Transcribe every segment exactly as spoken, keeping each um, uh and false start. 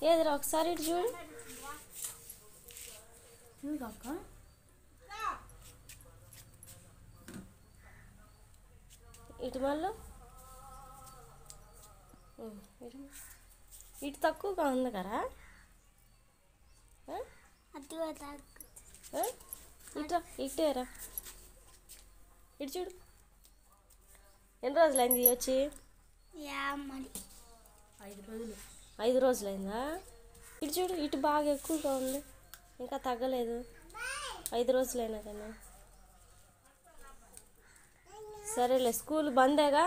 ఏదిరా ఒకసారి ఇటు చూడు. అక్క ఇటు మళ్ళీ ఇటు తక్కువగా ఉంది కదా. ఇటు ఇటేరా ఇటు చూడు. ఎన్ని రోజులైంది వచ్చి? ఐదు రోజులు ఐదు రోజులైందా? ఇటు చూడు, ఇటు బాగా ఎక్కువగా ఉంది, ఇంకా తగ్గలేదు. ఐదు రోజులైనా కానీ సరేలే, స్కూల్ బందేగా.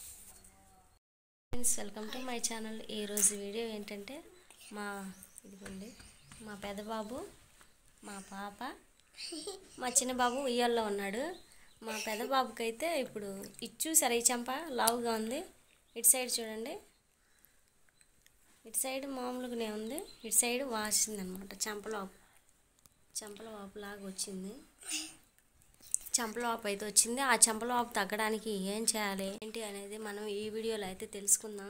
Friends, welcome to my channel. ఈరోజు వీడియో ఏంటంటే మా ఇదిగోండి మా పెద్ద బాబు, మా పాప, మా చిన్న బాబు ఉయ్యాల్లో ఉన్నాడు. మా పెద్ద బాబుకి అయితే ఇప్పుడు ఇటు చూసారా, ఈ చెంప లావుగా ఉంది. ఇటు సైడ్ చూడండి, ఇటు సైడ్ మామూలుగానే ఉంది, ఇటు సైడ్ వాసిందనమాట. చెంపల వాపు చెంపల వాపు లాగా వచ్చింది. చెంపల వాపు అయితే వచ్చింది. ఆ చెంపల వాపు తగ్గడానికి ఏం చేయాలి ఏంటి అనేది మనం ఈ వీడియోలో అయితే తెలుసుకుందాం.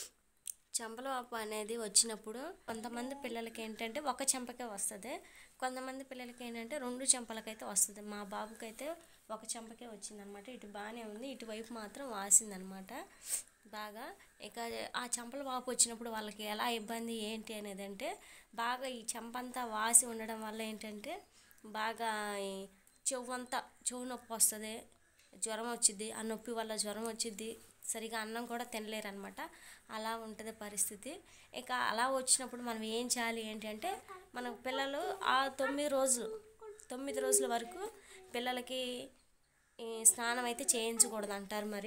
చెంపల వాపు అనేది వచ్చినప్పుడు కొంతమంది పిల్లలకి ఏంటంటే ఒక చెంపకే వస్తుంది, కొంతమంది పిల్లలకి ఏంటంటే రెండు చెంపలకైతే వస్తుంది. మా బాబుకి అయితే ఒక చెంపకే వచ్చిందనమాట. ఇటు బాగానే ఉంది, ఇటువైపు మాత్రం వాసిందనమాట బాగా. ఇక ఆ చెంపల వాపు వచ్చినప్పుడు వాళ్ళకి ఎలా ఇబ్బంది ఏంటి అనేది అంటే, బాగా ఈ చెంపంతా వాసి ఉండడం వల్ల ఏంటంటే బాగా చెవు అంతా చెవు నొప్పి వస్తుంది, జ్వరం వచ్చిద్ది. ఆ నొప్పి వల్ల జ్వరం వచ్చిద్ది, సరిగా అన్నం కూడా తినలేరు అనమాట. అలా ఉంటుంది పరిస్థితి. ఇక అలా వచ్చినప్పుడు మనం ఏం చేయాలి ఏంటి అంటే, మన పిల్లలు ఆ తొమ్మిది రోజులు తొమ్మిది రోజుల వరకు పిల్లలకి స్నానం అయితే చేయించకూడదు అంటారు. మరి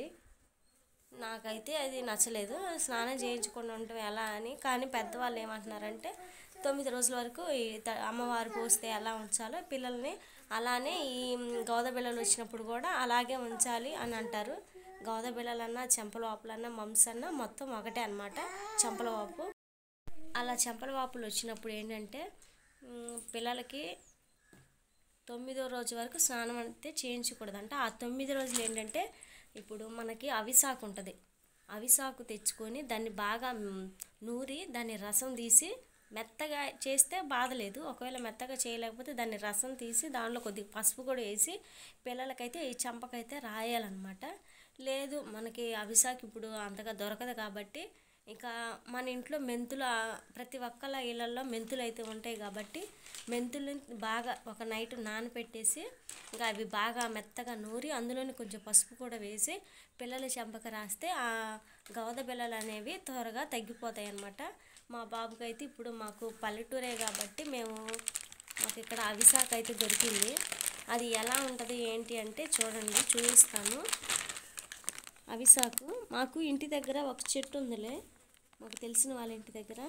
నాకైతే అది నచ్చలేదు, స్నానం చేయించకుండా ఉండటం ఎలా అని. కానీ పెద్దవాళ్ళు ఏమంటున్నారంటే, తొమ్మిది రోజుల వరకు ఈ అమ్మవారు పోస్తే ఎలా ఉంచాలో పిల్లల్ని అలానే ఈ గౌద బిళ్ళలు వచ్చినప్పుడు కూడా అలాగే ఉంచాలి అని అంటారు. గౌద బిళ్ళలన్నా చెంపల వాపులన్నా మమ్స్ అన్నా మొత్తం ఒకటే అనమాట, చెంపల వాపు. అలా చెంపల వాపులు వచ్చినప్పుడు ఏంటంటే పిల్లలకి తొమ్మిదో రోజు వరకు స్నానం అయితే చేయించకూడదు అంట. ఆ తొమ్మిది రోజులు ఏంటంటే, ఇప్పుడు మనకి అవిసాకు ఉంటుంది, అవిసాకు తెచ్చుకొని దాన్ని బాగా నూరి దాన్ని రసం తీసి మెత్తగా చేస్తే బాధలేదు. ఒకవేళ మెత్తగా చేయలేకపోతే దాన్ని రసం తీసి దానిలో కొద్దిగా పసుపు కూడా వేసి పిల్లలకైతే ఈ చెంపకైతే రాయాలన్నమాట. లేదు మనకి అవిసాకు ఇప్పుడు అంతగా దొరకదు కాబట్టి, ఇక మన ఇంట్లో మెంతులు ప్రతి ఒక్కళ్ళ ఇళ్ళల్లో మెంతులు అయితే ఉంటాయి కాబట్టి మెంతులు బాగా ఒక నైట్ నానపెట్టేసి ఇంకా అవి బాగా మెత్తగా నూరి అందులోని కొంచెం పసుపు కూడా వేసి పిల్లల చెంపక రాస్తే ఆ గౌద బిళ్ళలు అనేవి త్వరగా తగ్గిపోతాయి అన్నమాట. మా బాబుకి అయితే ఇప్పుడు మాకు పల్లెటూరే కాబట్టి మేము మాకు ఇక్కడ అవిసాకు అయితే దొరికింది. అది ఎలా ఉంటుంది ఏంటి అంటే చూడండి, చూపిస్తాను. అవిసాకు మాకు ఇంటి దగ్గర ఒక చెట్టు ఉందిలే, మాకు తెలిసిన వాళ్ళ ఇంటి దగ్గర.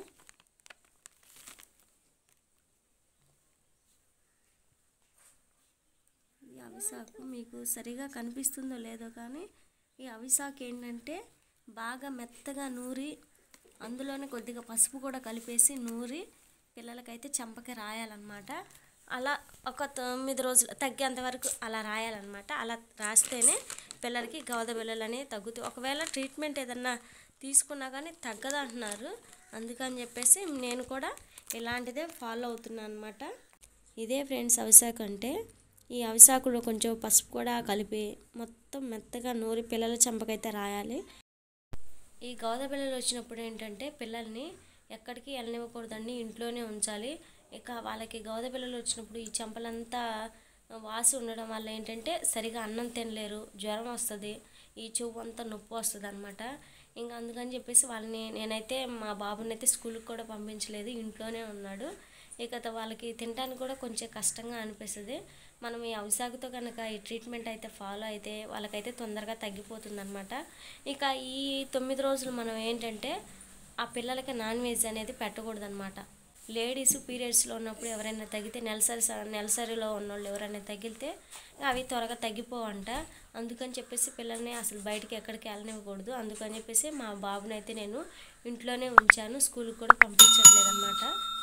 ఈ అవిసాకు మీకు సరిగా కనిపిస్తుందో లేదో కానీ, ఈ అవిసాకు ఏంటంటే బాగా మెత్తగా నూరి అందులోనే కొద్దిగా పసుపు కూడా కలిపేసి నూరి పిల్లలకైతే చెంపకి రాయాలన్నమాట. అలా ఒక తొమ్మిది రోజులు తగ్గేంత వరకు అలా రాయాలన్నమాట. అలా రాస్తేనే పిల్లలకి గౌద బిళ్ళలు అనేవి తగ్గుతాయి. ఒకవేళ ట్రీట్మెంట్ ఏదన్నా తీసుకున్నా కానీ తగ్గదు అంటున్నారు. అందుకని చెప్పేసి నేను కూడా ఇలాంటిదే ఫాలో అవుతున్నాను అనమాట. ఇదే ఫ్రెండ్స్ అవిసాకు అంటే. ఈ అవిసాకులో కొంచెం పసుపు కూడా కలిపి మొత్తం మెత్తగా నూరి పిల్లల చెంపకైతే రాయాలి. ఈ గౌద బిళ్ళలు వచ్చినప్పుడు ఏంటంటే పిల్లల్ని ఎక్కడికి వెళ్ళనివ్వకూడదండి, ఇంట్లోనే ఉంచాలి. ఇక వాళ్ళకి గౌద బిళ్ళలు వచ్చినప్పుడు ఈ చెంపలంతా వాసి ఉండడం వల్ల ఏంటంటే సరిగా అన్నం తినలేరు, జ్వరం వస్తుంది, ఈ చెవు అంతా నొప్పి వస్తుంది అనమాట. ఇంకా అందుకని చెప్పేసి వాళ్ళని నేనైతే మా బాబుని అయితే స్కూల్కి కూడా పంపించలేదు, ఇంట్లోనే ఉన్నాడు. ఇక వాళ్ళకి తినడానికి కూడా కొంచెం కష్టంగా అనిపిస్తుంది. మనం ఈ అవిసాకుతో కనుక ఈ ట్రీట్మెంట్ అయితే ఫాలో అయితే వాళ్ళకైతే తొందరగా తగ్గిపోతుంది అనమాట. ఇక ఈ తొమ్మిది రోజులు మనం ఏంటంటే ఆ పిల్లలకి నాన్ వెజ్ అనేది పెట్టకూడదు అనమాట. లేడీస్ పీరియడ్స్లో ఉన్నప్పుడు ఎవరైనా తగ్గితే నెలసరి నెలసరిలో ఉన్నోళ్ళు ఎవరైనా తగిలితే అవి త్వరగా తగ్గిపోవంట. అందుకని చెప్పేసి పిల్లల్ని అసలు బయటికి ఎక్కడికి వెళ్ళనివ్వకూడదు. అందుకని చెప్పేసి మా బాబుని అయితే నేను ఇంట్లోనే ఉంచాను, స్కూల్కి కూడా పంపించట్లేదు అనమాట.